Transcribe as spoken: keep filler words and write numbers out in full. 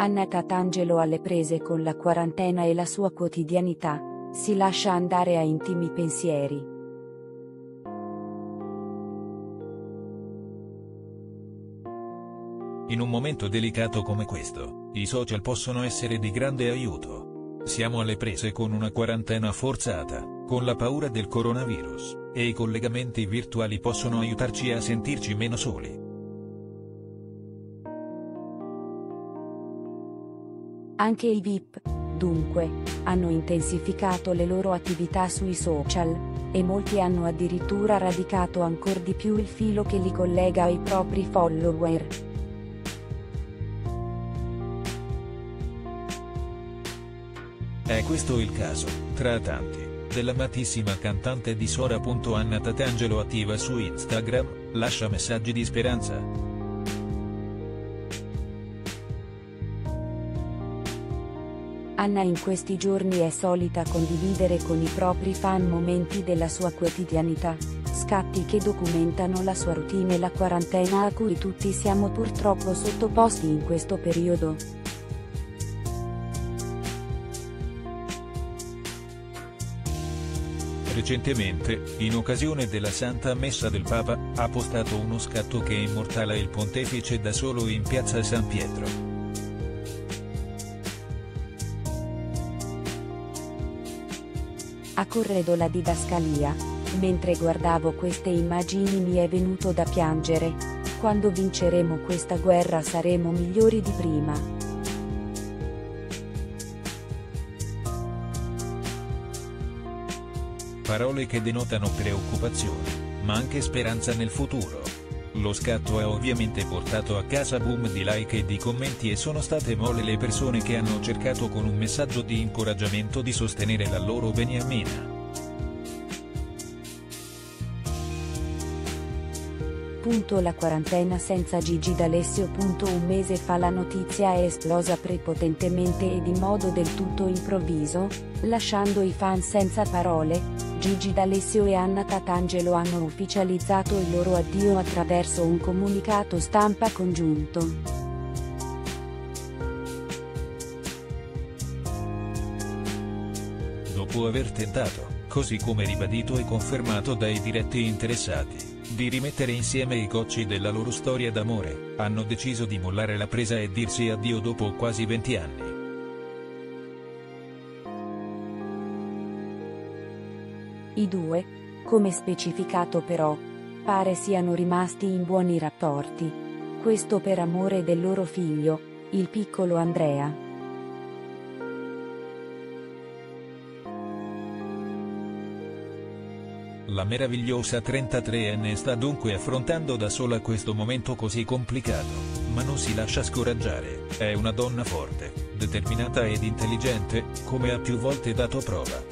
Anna Tatangelo alle prese con la quarantena e la sua quotidianità, si lascia andare a intimi pensieri. In un momento delicato come questo, i social possono essere di grande aiuto. Siamo alle prese con una quarantena forzata, con la paura del coronavirus, e i collegamenti virtuali possono aiutarci a sentirci meno soli. Anche i V I P, dunque, hanno intensificato le loro attività sui social, e molti hanno addirittura radicato ancor di più il filo che li collega ai propri follower. È questo il caso, tra tanti, dell'amatissima cantante di Sora. Anna Tatangelo, attiva su Instagram, lascia messaggi di speranza. Anna in questi giorni è solita condividere con i propri fan momenti della sua quotidianità, scatti che documentano la sua routine e la quarantena a cui tutti siamo purtroppo sottoposti in questo periodo. Recentemente, in occasione della Santa Messa del Papa, ha postato uno scatto che immortala il pontefice da solo in piazza San Pietro. A corredo la didascalia, mentre guardavo queste immagini mi è venuto da piangere. Quando vinceremo questa guerra saremo migliori di prima. Parole che denotano preoccupazione, ma anche speranza nel futuro. Lo scatto ha ovviamente portato a casa boom di like e di commenti e sono state molte le persone che hanno cercato con un messaggio di incoraggiamento di sostenere la loro beniamina. Punto la quarantena senza Gigi D'Alessio. Punto un mese fa la notizia è esplosa prepotentemente ed in modo del tutto improvviso, lasciando i fan senza parole. Gigi D'Alessio e Anna Tatangelo hanno ufficializzato il loro addio attraverso un comunicato stampa congiunto. Dopo aver tentato, così come ribadito e confermato dai diretti interessati, di rimettere insieme i cocci della loro storia d'amore, hanno deciso di mollare la presa e dirsi addio dopo quasi venti anni. I due, come specificato però, pare siano rimasti in buoni rapporti. Questo per amore del loro figlio, il piccolo Andrea. La meravigliosa trentatreenne sta dunque affrontando da sola questo momento così complicato, ma non si lascia scoraggiare, è una donna forte, determinata ed intelligente, come ha più volte dato prova.